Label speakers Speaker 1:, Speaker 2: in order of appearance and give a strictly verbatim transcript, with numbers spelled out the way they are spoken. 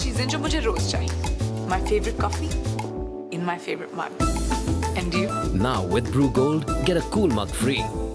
Speaker 1: चीजें जो मुझे रोज चाहिए. My favorite coffee in my favorite mug. And you?
Speaker 2: Now with Brew Gold, get a cool mug free.